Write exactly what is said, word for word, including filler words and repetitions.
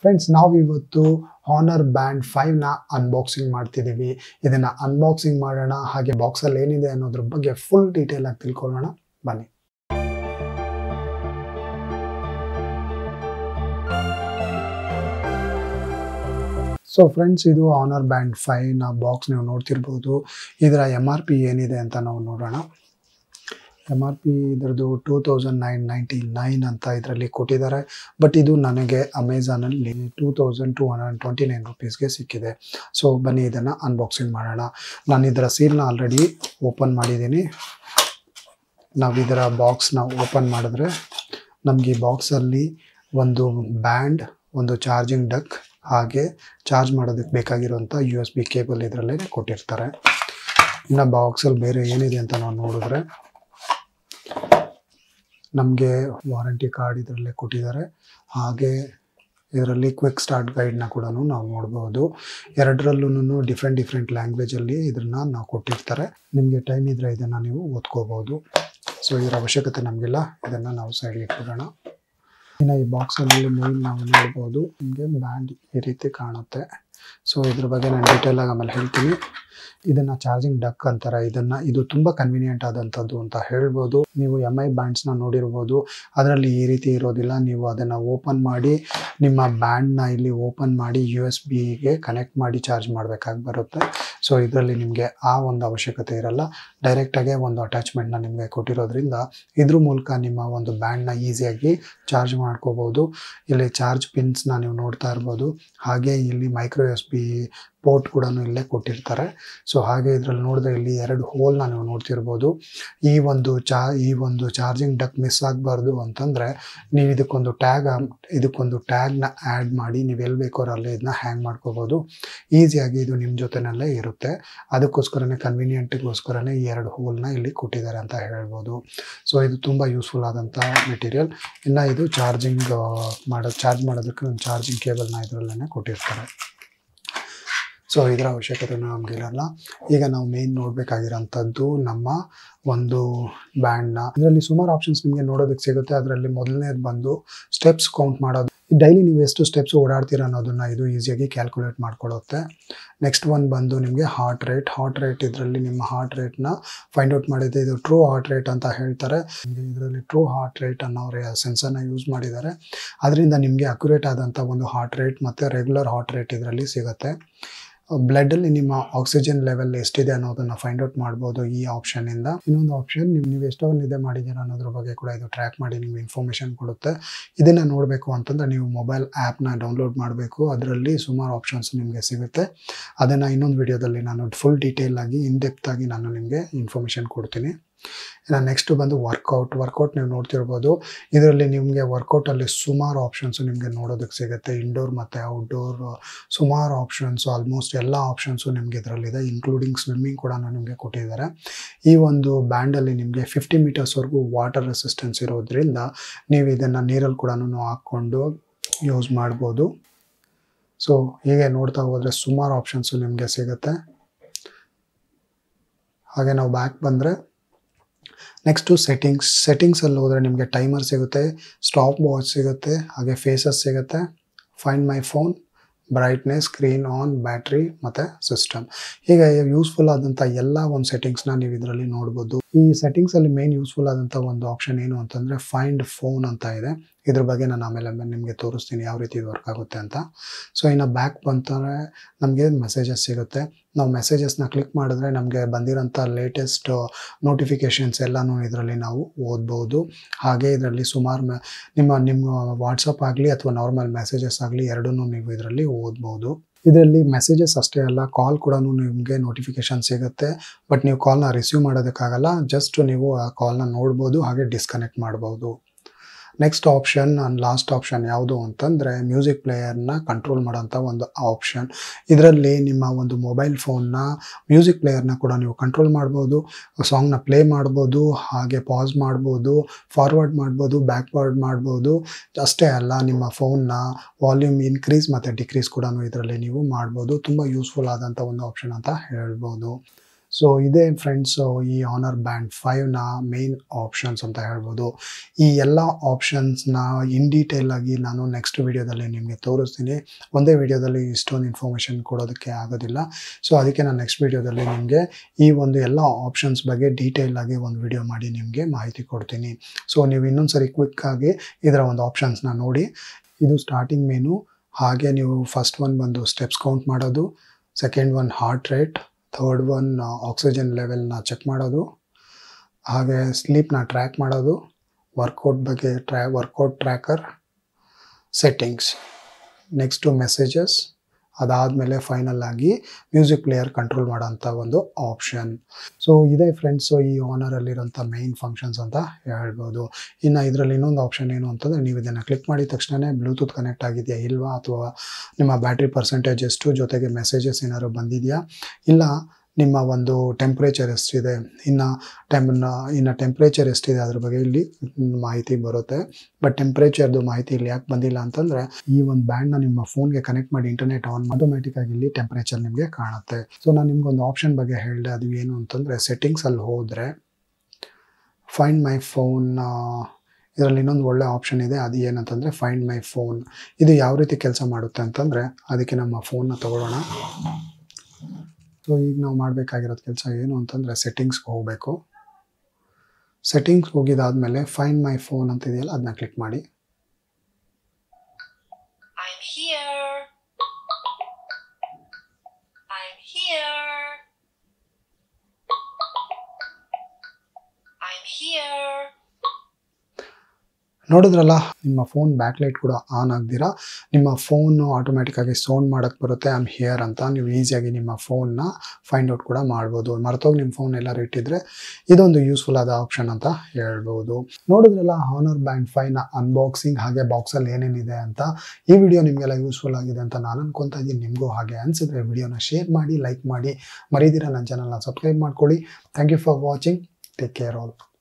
Friends, ನಾವು ಇವತ್ತು Honor band five ನ ಅನ್ಬಾಕ್ಸಿಂಗ್ ಮಾಡ್ತಿದ್ದೀವಿ. ಇದನ್ನ ಅನ್ಬಾಕ್ಸಿಂಗ್ ಮಾಡೋಣ, ಹಾಗೆ ಬಾಕ್ಸ್ ಅಲ್ಲಿ ಏನಿದೆ ಅನ್ನೋದ್ರ ಬಗ್ಗೆ ಫುಲ್ ಡೀಟೇಲ್ ಆಗಿ ತಿಳ್ಕೊಳ್ಳೋಣ. ಬನ್ನಿ. ಸೊ ಫ್ರೆಂಡ್ಸ್, ಇದು ಹಾನರ್ ಬ್ಯಾಂಡ್ ಫೈವ್ ನ ಬಾಕ್ಸ್ ನೀವು ನೋಡ್ತಿರ್ಬೋದು. ಇದರ ಎಮ್ ಆರ್ ಪಿ ಏನಿದೆ ಅಂತ ನಾವು ನೋಡೋಣ. ಎಮ್ ಆರ್ ಪಿ ಇದರದ್ದು two thousand nine ninety nine ಅಂತ ಇದರಲ್ಲಿ ಕೊಟ್ಟಿದ್ದಾರೆ. ಬಟ್ ಇದು ನನಗೆ ಅಮೆಝಾನಲ್ಲಿ two thousand two hundred twenty nine ರುಪೀಸ್ಗೆ ಸಿಕ್ಕಿದೆ. ಸೊ ಬನ್ನಿ ಇದನ್ನು ಅನ್ಬಾಕ್ಸಿಂಗ್ ಮಾಡೋಣ. ನಾನು ಇದರ ಸೀಲ್ನ ಆಲ್ರೆಡಿ ಓಪನ್ ಮಾಡಿದ್ದೀನಿ. ನಾವು ಇದರ ಬಾಕ್ಸ್ನ ಓಪನ್ ಮಾಡಿದ್ರೆ ನಮಗೆ ಈ ಬಾಕ್ಸಲ್ಲಿ ಒಂದು ಬ್ಯಾಂಡ್, ಒಂದು ಚಾರ್ಜಿಂಗ್ ಡಕ್, ಹಾಗೆ ಚಾರ್ಜ್ ಮಾಡೋದಕ್ಕೆ ಬೇಕಾಗಿರುವಂಥ ಯು ಎಸ್ ಬಿ ಕೇಬಲ್ ಇದರಲ್ಲೇ ಕೊಟ್ಟಿರ್ತಾರೆ. ಇನ್ನು ಬಾಕ್ಸಲ್ಲಿ ಬೇರೆ ಏನಿದೆ ಅಂತ ನಾವು ನೋಡಿದ್ರೆ ನಮಗೆ ವಾರಂಟಿ ಕಾರ್ಡ್ ಇದರಲ್ಲೇ ಕೊಟ್ಟಿದ್ದಾರೆ. ಹಾಗೆ ಇದರಲ್ಲಿ ಕ್ವಿಕ್ ಸ್ಟಾರ್ಟ್ ಗೈಡ್ನ ಕೂಡ ನಾವು ನೋಡ್ಬೋದು. ಎರಡರಲ್ಲೂ ಡಿಫ್ರೆಂಟ್ ಡಿಫ್ರೆಂಟ್ ಲ್ಯಾಂಗ್ವೇಜಲ್ಲಿ ಇದನ್ನು ನಾವು ಕೊಟ್ಟಿರ್ತಾರೆ. ನಿಮಗೆ ಟೈಮ್ ಇದ್ದರೆ ಇದನ್ನು ನೀವು ಓದ್ಕೋಬೋದು. ಸೊ ಇದರ ಅವಶ್ಯಕತೆ ನಮಗಿಲ್ಲ, ಇದನ್ನು ನಾವು ಸೈಡ್ಗೆ ಇಟ್ಬಿಡೋಣ. ಇನ್ನು ಈ ಬಾಕ್ಸಲ್ಲಿ ಮೇನ್ ನಾವು ನೋಡ್ಬೋದು, ನಿಮಗೆ ಬ್ಯಾಂಡ್ ಈ ರೀತಿ ಕಾಣುತ್ತೆ. ಸೊ ಇದ್ರ ಬಗ್ಗೆ ನಾನು ಡೀಟೇಲ್ ಆಗಿ ಆಮೇಲೆ ಹೇಳ್ತೀನಿ. ಇದನ್ನು ಚಾರ್ಜಿಂಗ್ ಡಕ್ ಅಂತಾರೆ. ಇದನ್ನು ಇದು ತುಂಬ ಕನ್ವೀನಿಯೆಂಟ್ ಆದಂಥದ್ದು ಅಂತ ಹೇಳ್ಬೋದು. ನೀವು ಎಮ್ ಐ ಬ್ಯಾಂಡ್ಸ್ನ ನೋಡಿರ್ಬೋದು, ಅದರಲ್ಲಿ ಈ ರೀತಿ ಇರೋದಿಲ್ಲ. ನೀವು ಅದನ್ನು ಓಪನ್ ಮಾಡಿ ನಿಮ್ಮ ಬ್ಯಾಂಡ್ನ ಇಲ್ಲಿ ಓಪನ್ ಮಾಡಿ ಯು ಎಸ್ ಬಿಗೆ ಕನೆಕ್ಟ್ ಮಾಡಿ ಚಾರ್ಜ್ ಮಾಡಬೇಕಾಗಿ ಬರುತ್ತೆ. ಸೊ ಇದರಲ್ಲಿ ನಿಮಗೆ ಆ ಒಂದು ಅವಶ್ಯಕತೆ ಇರಲ್ಲ. ಡೈರೆಕ್ಟಾಗೆ ಒಂದು ಅಟ್ಯಾಚ್ಮೆಂಟ್ನ ನಿಮಗೆ ಕೊಟ್ಟಿರೋದ್ರಿಂದ ಇದ್ರ ಮೂಲಕ ನಿಮ್ಮ ಒಂದು ಬ್ಯಾಂಡ್ನ ಈಸಿಯಾಗಿ ಚಾರ್ಜ್ ಮಾಡ್ಕೋಬೋದು. ಇಲ್ಲಿ ಚಾರ್ಜ್ ಪಿನ್ಸ್ನ ನೀವು ನೋಡ್ತಾ ಇರ್ಬೋದು. ಹಾಗೆ ಇಲ್ಲಿ micro U S B port ಕೂಡ ಇಲ್ಲೇ ಕೊಟ್ಟಿರ್ತಾರೆ. ಸೊ ಹಾಗೆ ಇದರಲ್ಲಿ ನೋಡಿದ್ರೆ ಇಲ್ಲಿ ಎರಡು ಹೋಲ್ನ ನೀವು ನೋಡ್ತಿರ್ಬೋದು. ಈ ಒಂದು ಚಾ ಈ ಒಂದು ಚಾರ್ಜಿಂಗ್ ಡಕ್ ಮಿಸ್ ಆಗಬಾರ್ದು ಅಂತಂದರೆ ನೀವು ಇದಕ್ಕೊಂದು ಟ್ಯಾಗ್ ಇದಕ್ಕೊಂದು ಟ್ಯಾಗ್ನ ಆ್ಯಡ್ ಮಾಡಿ ನೀವು ಎಲ್ಲಿ ಬೇಕೋ ಅಲ್ಲಿ ಇದನ್ನ ಹ್ಯಾಂಗ್ ಮಾಡ್ಕೋಬೋದು. ಈಸಿಯಾಗಿ ಇದು ನಿಮ್ಮ ಜೊತೆನಲ್ಲೇ ಇರುತ್ತೆ. ಅದಕ್ಕೋಸ್ಕರನೇ ಕನ್ವೀನಿಯೆಂಟಿಗೋಸ್ಕರನೇ ಈ ಎರಡು ಹೋಲ್ನ ಇಲ್ಲಿ ಕೊಟ್ಟಿದ್ದಾರೆ ಅಂತ ಹೇಳ್ಬೋದು. ಸೊ ಇದು ತುಂಬ ಯೂಸ್ಫುಲ್ ಆದಂಥ ಮೆಟೀರಿಯಲ್. ಇನ್ನು ಇದು ಚಾರ್ಜಿಂಗ್ ಮಾಡೋ ಚಾರ್ಜ್ ಮಾಡೋದಕ್ಕೆ ಒಂದು ಚಾರ್ಜಿಂಗ್ ಕೇಬಲ್ನ ಇದರಲ್ಲೇ ಕೊಟ್ಟಿರ್ತಾರೆ. ಸೊ ಇದರ ಅವಶ್ಯಕತೆ ನಮಗಿರಲ್ಲ. ಈಗ ನಾವು ಮೇನ್ ನೋಡಬೇಕಾಗಿರೋಂಥದ್ದು ನಮ್ಮ ಒಂದು ಬ್ಯಾಂಡ್ನ. ಇದರಲ್ಲಿ ಸುಮಾರು ಆಪ್ಷನ್ಸ್ ನಿಮಗೆ ನೋಡೋದಕ್ಕೆ ಸಿಗುತ್ತೆ. ಅದರಲ್ಲಿ ಮೊದಲನೇದು ಬಂದು ಸ್ಟೆಪ್ಸ್ ಕೌಂಟ್ ಮಾಡೋದು. ಡೈಲಿ ನೀವು ಎಷ್ಟು ಸ್ಟೆಪ್ಸ್ ಓಡಾಡ್ತೀರ ಅನ್ನೋದನ್ನು ಇದು ಈಸಿಯಾಗಿ ಕ್ಯಾಲ್ಕುಲೇಟ್ ಮಾಡ್ಕೊಳ್ಳುತ್ತೆ. ನೆಕ್ಸ್ಟ್ ಒನ್ ಬಂದು ನಿಮಗೆ ಹಾರ್ಟ್ ರೇಟ್. ಹಾರ್ಟ್ ರೇಟ್ ಇದರಲ್ಲಿ ನಿಮ್ಮ ಹಾರ್ಟ್ ರೇಟ್ನ ಫೈಂಡ್ ಔಟ್ ಮಾಡಿದೆ. ಇದು ಟ್ರೂ ಹಾರ್ಟ್ ರೇಟ್ ಅಂತ ಹೇಳ್ತಾರೆ. ಇದರಲ್ಲಿ ಟ್ರೂ ಹಾರ್ಟ್ ರೇಟ್ ಅನ್ನೋ ಸೆನ್ಸರ್ನ ಯೂಸ್ ಮಾಡಿದ್ದಾರೆ. ಅದರಿಂದ ನಿಮಗೆ ಅಕ್ಯುರೇಟ್ ಆದಂಥ ಒಂದು ಹಾರ್ಟ್ ರೇಟ್ ಮತ್ತು ರೆಗ್ಯುಲರ್ ಹಾರ್ಟ್ ರೇಟ್ ಇದರಲ್ಲಿ ಸಿಗುತ್ತೆ. ಬ್ಲಡ್ಡಲ್ಲಿ ನಿಮ್ಮ ಆಕ್ಸಿಜನ್ ಲೆವೆಲ್ ಎಷ್ಟಿದೆ ಅನ್ನೋದನ್ನು ಫೈಂಡ್ ಔಟ್ ಮಾಡ್ಬೋದು ಈ ಆಪ್ಷನಿಂದ. ಇನ್ನೊಂದು ಆಪ್ಷನ್, ನೀವು ನೀವು ಎಷ್ಟೋ ನಿದ್ದೆ ಮಾಡಿದ್ದೀರಾ ಅನ್ನೋದ್ರ ಬಗ್ಗೆ ಕೂಡ ಇದು ಟ್ರ್ಯಾಕ್ ಮಾಡಿ ನಿಮ್ಗೆ ಇನ್ಫಾರ್ಮೇಷನ್ ಕೊಡುತ್ತೆ. ಇದನ್ನು ನೋಡಬೇಕು ಅಂತಂದರೆ ನೀವು ಮೊಬೈಲ್ ಆ್ಯಪ್ನ ಡೌನ್ಲೋಡ್ ಮಾಡಬೇಕು. ಅದರಲ್ಲಿ ಸುಮಾರು ಆಪ್ಷನ್ಸ್ ನಿಮಗೆ ಸಿಗುತ್ತೆ. ಅದನ್ನು ಇನ್ನೊಂದು ವಿಡಿಯೋದಲ್ಲಿ ನಾನು ಫುಲ್ ಡೀಟೇಲ್ ಆಗಿ ಇನ್ ಡೆಪ್ತ್ ಆಗಿ ನಾನು ನಿಮಗೆ ಇನ್ಫಾರ್ಮೇಷನ್ ಕೊಡ್ತೀನಿ. ಇನ್ನು ನೆಕ್ಸ್ಟ್ ಬಂದು ವರ್ಕೌಟ್. ವರ್ಕೌಟ್ ನೀವು ನೋಡ್ತಿರ್ಬೋದು. ಇದರಲ್ಲಿ ನಿಮಗೆ ವರ್ಕೌಟಲ್ಲಿ ಸುಮಾರು ಆಪ್ಷನ್ಸು ನಿಮಗೆ ನೋಡೋದಕ್ಕೆ ಸಿಗುತ್ತೆ. ಇಂಡೋರ್ ಮತ್ತು ಔಟ್ಡೋರ್ ಸುಮಾರು ಆಪ್ಷನ್ಸು, ಆಲ್ಮೋಸ್ಟ್ ಎಲ್ಲ ಆಪ್ಷನ್ಸು ನಿಮಗೆ ಇದರಲ್ಲಿದೆ. ಇನ್ಕ್ಲೂಡಿಂಗ್ ಸ್ವಿಮ್ಮಿಂಗ್ ಕೂಡ ನಿಮಗೆ ಕೊಟ್ಟಿದ್ದಾರೆ. ಈ ಒಂದು ಬ್ಯಾಂಡಲ್ಲಿ ನಿಮಗೆ ಫಿಫ್ಟಿ ಮೀಟರ್ಸ್ವರೆಗೂ ವಾಟರ್ ರೆಸಿಸ್ಟೆನ್ಸ್ ಇರೋದ್ರಿಂದ ನೀವು ಇದನ್ನು ನೀರಲ್ಲಿ ಕೂಡ ಹಾಕ್ಕೊಂಡು ಯೂಸ್ ಮಾಡ್ಬೋದು. ಸೊ ಹೀಗೆ ನೋಡ್ತಾ ಹೋದರೆ ಸುಮಾರು ಆಪ್ಷನ್ಸು ನಿಮಗೆ ಸಿಗುತ್ತೆ. ಹಾಗೆ ನಾವು ಬ್ಯಾಕ್ ಬಂದರೆ ನೆಕ್ಸ್ಟು ಸೆಟ್ಟಿಂಗ್ಸ್. ಸೆಟ್ಟಿಂಗ್ಸಲ್ಲಿ ಹೋದರೆ ನಿಮಗೆ ಟೈಮರ್ ಸಿಗುತ್ತೆ, ಸ್ಟಾಪ್ ವಾಚ್ ಸಿಗುತ್ತೆ, ಹಾಗೆ ಫೇಸಸ್ ಸಿಗುತ್ತೆ, find my phone, brightness, screen on, battery ಮತ್ತು ಸಿಸ್ಟಮ್. ಹೀಗೆ ಯೂಸ್ಫುಲ್ ಆದಂಥ ಎಲ್ಲ ಒಂದು ಸೆಟ್ಟಿಂಗ್ಸ್ನ ನೀವು ಇದರಲ್ಲಿ ನೋಡ್ಬೋದು. ಈ ಸೆಟ್ಟಿಂಗ್ಸಲ್ಲಿ ಮೇನ್ ಯೂಸ್ಫುಲ್ ಆದಂಥ ಒಂದು ಆಪ್ಷನ್ ಏನು ಅಂತಂದರೆ ಫೈಂಡ್ ಫೋನ್ ಅಂತ ಇದೆ. ಇದ್ರ ಬಗ್ಗೆ ನಾನು ಆಮೇಲೆ ನಿಮಗೆ ತೋರಿಸ್ತೀನಿ ಯಾವ ರೀತಿ ಇದು ವರ್ಕ್ ಆಗುತ್ತೆ ಅಂತ. ಸೊ ಇನ್ನು ಬ್ಯಾಕ್ ಬಂತಂದರೆ ನಮಗೆ ಮೆಸೇಜಸ್ ಸಿಗುತ್ತೆ. ನಾವು ಮೆಸೇಜಸ್ನ ಕ್ಲಿಕ್ ಮಾಡಿದ್ರೆ ನಮಗೆ ಬಂದಿರೋಂಥ ಲೇಟೆಸ್ಟ್ ನೋಟಿಫಿಕೇಷನ್ಸ್ ಎಲ್ಲನೂ ಇದರಲ್ಲಿ ನಾವು ಓದ್ಬೋದು. ಹಾಗೆ ಇದರಲ್ಲಿ ಸುಮಾರು ನಿಮ್ಮ ನಿಮ್ಮ ವಾಟ್ಸಪ್ ಆಗಲಿ ಅಥವಾ ನಾರ್ಮಲ್ ಮೆಸೇಜಸ್ ಆಗಲಿ ಎರಡನ್ನೂ ನೀವು ಇದರಲ್ಲಿ ಓದ್ಬೋದು. ಇದರಲ್ಲಿ ಮೆಸೇಜಸ್ ಅಷ್ಟೇ ಅಲ್ಲ, ಕಾಲ್ ಕೂಡ ನಿಮಗೆ ನೋಟಿಫಿಕೇಷನ್ ಸಿಗುತ್ತೆ. ಬಟ್ ನೀವು ಕಾಲ್ನ ರಿಸೀವ್ ಮಾಡೋದಕ್ಕಾಗಲ್ಲ. ಜಸ್ಟ್ ನೀವು ಆ ಕಾಲ್ನ ನೋಡ್ಬೋದು, ಹಾಗೆ ಡಿಸ್ಕನೆಕ್ಟ್ ಮಾಡ್ಬೋದು. Next option and last option ಯಾವುದು ಅಂತಂದರೆ ಮ್ಯೂಸಿಕ್ ಪ್ಲೇಯರ್ನ ಕಂಟ್ರೋಲ್ ಮಾಡೋಂಥ ಒಂದು ಆಪ್ಷನ್. ಇದರಲ್ಲಿ ನಿಮ್ಮ ಒಂದು ಮೊಬೈಲ್ ಫೋನ್ನ ಮ್ಯೂಸಿಕ್ ಪ್ಲೇಯರ್ನ ಕೂಡ ನೀವು ಕಂಟ್ರೋಲ್ ಮಾಡ್ಬೋದು. ಸಾಂಗ್ನ ಪ್ಲೇ ಮಾಡ್ಬೋದು, ಹಾಗೆ ಪಾಸ್ ಮಾಡ್ಬೋದು, ಫಾರ್ವರ್ಡ್ ಮಾಡ್ಬೋದು, ಬ್ಯಾಕ್ವರ್ಡ್ ಮಾಡ್ಬೋದು. ಅಷ್ಟೇ ಅಲ್ಲ, ನಿಮ್ಮ ಫೋನ್ನ ವಾಲ್ಯೂಮ್ ಇನ್ಕ್ರೀಸ್ ಮತ್ತು ಡಿಕ್ರೀಸ್ ಕೂಡ ಇದರಲ್ಲಿ ನೀವು ಮಾಡ್ಬೋದು. ತುಂಬ ಯೂಸ್ಫುಲ್ ಆದಂಥ ಒಂದು ಆಪ್ಷನ್ ಅಂತ ಹೇಳ್ಬೋದು. ಸೊ ಇದೇ ಫ್ರೆಂಡ್ಸು ಈ ಆನರ್ ಬ್ಯಾಂಡ್ ಫೈವ್ನ ಮೇನ್ ಆಪ್ಷನ್ಸ್ ಅಂತ ಹೇಳ್ಬೋದು. ಈ ಎಲ್ಲ ಆಪ್ಷನ್ಸ್ನ ಇನ್ ಡೀಟೇಲ್ ಆಗಿ ನಾನು ನೆಕ್ಸ್ಟ್ ವಿಡಿಯೋದಲ್ಲಿ ನಿಮಗೆ ತೋರಿಸ್ತೀನಿ. ಒಂದೇ ವಿಡಿಯೋದಲ್ಲಿ ಇಷ್ಟೊಂದು ಇನ್ಫಾರ್ಮೇಷನ್ ಕೊಡೋದಕ್ಕೆ ಆಗೋದಿಲ್ಲ. ಸೊ ಅದಕ್ಕೆ ನಾನು ನೆಕ್ಸ್ಟ್ ವಿಡಿಯೋದಲ್ಲಿ ನಿಮಗೆ ಈ ಒಂದು ಎಲ್ಲ ಆಪ್ಷನ್ಸ್ ಬಗ್ಗೆ ಡೀಟೇಲ್ ಆಗಿ ಒಂದು ವಿಡಿಯೋ ಮಾಡಿ ನಿಮಗೆ ಮಾಹಿತಿ ಕೊಡ್ತೀನಿ. ಸೊ ನೀವು ಇನ್ನೊಂದು ಸರಿ ಕ್ವಿಕ್ಕಾಗಿ ಇದರ ಒಂದು ಆಪ್ಷನ್ಸ್ನ ನೋಡಿ. ಇದು ಸ್ಟಾರ್ಟಿಂಗ್ ಮೆನು. ಹಾಗೆ ನೀವು ಫಸ್ಟ್ ಒನ್ ಬಂದು ಸ್ಟೆಪ್ಸ್ ಕೌಂಟ್ ಮಾಡೋದು, second one heart rate, third one oxygen ಲೆವೆಲ್ನ ಚೆಕ್ ಮಾಡೋದು, ಹಾಗೆ ಸ್ಲೀಪ್ನ ಟ್ರ್ಯಾಕ್ ಮಾಡೋದು, ವರ್ಕೌಟ್ ಬಗ್ಗೆ ಟ್ರ್ಯಾ workout tracker, settings, next messages, ಅದಾದಮೇಲೆ ಫೈನಲ್ ಆಗಿ ಮ್ಯೂಸಿಕ್ ಪ್ಲೇಯರ್ ಕಂಟ್ರೋಲ್ ಮಾಡೋಂಥ ಒಂದು ಆಪ್ಷನ್. ಸೊ ಇದೇ ಫ್ರೆಂಡ್ಸು ಈ ಆನರಲ್ಲಿರೋಂಥ ಮೇಯ್ನ್ ಫಂಕ್ಷನ್ಸ್ ಅಂತ ಹೇಳ್ಬೋದು. ಇನ್ನು ಇದರಲ್ಲಿ ಇನ್ನೊಂದು ಆಪ್ಷನ್ ಏನು ಅಂತಂದರೆ, ನೀವು ಇದನ್ನು ಕ್ಲಿಕ್ ಮಾಡಿದ ತಕ್ಷಣ ಬ್ಲೂಟೂತ್ ಕನೆಕ್ಟ್ ಆಗಿದೆಯಾ ಇಲ್ವಾ, ಅಥವಾ ನಿಮ್ಮ ಬ್ಯಾಟ್ರಿ ಪರ್ಸೆಂಟೇಜ್ ಎಷ್ಟು, ಜೊತೆಗೆ ಮೆಸೇಜಸ್ ಏನಾದ್ರು ಬಂದಿದೆಯಾ, ಇಲ್ಲ ನಿಮ್ಮ ಒಂದು ಟೆಂಪ್ರೇಚರ್ ಎಷ್ಟಿದೆ, ಇನ್ನು ಟೆಂಪ್ನ ಇನ್ನು ಟೆಂಪ್ರೇಚರ್ ಎಷ್ಟಿದೆ ಅದ್ರ ಬಗ್ಗೆ ಇಲ್ಲಿ ಮಾಹಿತಿ ಬರುತ್ತೆ. ಬಟ್ ಟೆಂಪ್ರೇಚರ್ದು ಮಾಹಿತಿ ಇಲ್ಲಿ ಯಾಕೆ ಬಂದಿಲ್ಲ ಅಂತಂದರೆ, ಈ ಒಂದು ಬ್ಯಾಂಡ್ನ ನಿಮ್ಮ ಫೋನ್ಗೆ ಕನೆಕ್ಟ್ ಮಾಡಿ ಇಂಟರ್ನೆಟ್ ಆನ್ ಆಟೋಮೆಟಿಕ್ಕಾಗಿ ಇಲ್ಲಿ ಟೆಂಪ್ರೇಚರ್ ನಿಮಗೆ ಕಾಣುತ್ತೆ. ಸೊ ನಾನು ನಿಮ್ಗೊಂದು ಆಪ್ಷನ್ ಬಗ್ಗೆ ಹೇಳಿದೆ, ಅದು ಏನು ಅಂತಂದರೆ ಸೆಟ್ಟಿಂಗ್ಸಲ್ಲಿ ಹೋದರೆ ಫೈಂಡ್ ಮೈ ಫೋನ್, ಇದರಲ್ಲಿ ಇನ್ನೊಂದು ಒಳ್ಳೆ ಆಪ್ಷನ್ ಇದೆ. ಅದು ಏನಂತಂದರೆ ಫೈಂಡ್ ಮೈ ಫೋನ್. ಇದು ಯಾವ ರೀತಿ ಕೆಲಸ ಮಾಡುತ್ತೆ ಅಂತಂದರೆ, ಅದಕ್ಕೆ ನಮ್ಮ ಫೋನ್ನ ತಗೊಳ್ಳೋಣ. ಸೊ ಈಗ ನಾವು ಮಾಡಬೇಕಾಗಿರೋದು ಕೆಲಸ ಏನು ಅಂತಂದರೆ, ಸೆಟ್ಟಿಂಗ್ಸ್ಗೆ ಹೋಗಬೇಕು. ಸೆಟ್ಟಿಂಗ್ಸ್ ಹೋಗಿದಾದ್ಮೇಲೆ ಫೈಂಡ್ ಮೈ ಫೋನ್ ಅಂತ ಇದೆಯಲ್ಲ, ಅದನ್ನ ಕ್ಲಿಕ್ ಮಾಡಿ. I'm here. I'm here. I'm here. ನೋಡಿದ್ರಲ್ಲ, ನಿಮ್ಮ ಫೋನ್ ಬ್ಯಾಕ್ಲೈಟ್ ಕೂಡ ಆನ್ ಆಗ್ದಿರಾ ನಿಮ್ಮ ಫೋನು ಆಟೋಮೆಟಿಕ್ಕಾಗಿ ಸೌಂಡ್ ಮಾಡೋಕ್ಕೆ ಬರುತ್ತೆ ಐ ಆಮ್ ಹಿಯರ್ ಅಂತ. ನೀವು ಈಸಿಯಾಗಿ ನಿಮ್ಮ ಫೋನ್ನ ಫೈಂಡ್ ಔಟ್ ಕೂಡ ಮಾಡ್ಬೋದು. ಮರ್ತೋಗಿ ನಿಮ್ಮ ಫೋನ್ ಎಲ್ಲರೂ ಇಟ್ಟಿದ್ರೆ ಇದೊಂದು ಯೂಸ್ಫುಲ್ ಆದ ಆಪ್ಷನ್ ಅಂತ ಹೇಳ್ಬೋದು. ನೋಡಿದ್ರಲ್ಲ ಆನರ್ ಬ್ಯಾಂಡ್ ಫೈವ್ನ ಅನ್ಬಾಕ್ಸಿಂಗ್, ಹಾಗೆ ಬಾಕ್ಸಲ್ಲಿ ಏನೇನಿದೆ ಅಂತ. ಈ ವಿಡಿಯೋ ನಿಮಗೆಲ್ಲ ಯೂಸ್ಫುಲ್ ಆಗಿದೆ ಅಂತ ನಾನು ಅನ್ಕೊತಾ ಇದ್ದೀನಿ. ನಿಮಗೂ ಹಾಗೆ ಅನಿಸಿದ್ರೆ ವಿಡಿಯೋನ ಶೇರ್ ಮಾಡಿ, ಲೈಕ್ ಮಾಡಿ, ಮರೀದಿರ ನನ್ನ ಚಾನಲ್ನ ಸಬ್ಸ್ಕ್ರೈಬ್ ಮಾಡ್ಕೊಳ್ಳಿ. Thank you for watching. Take care all.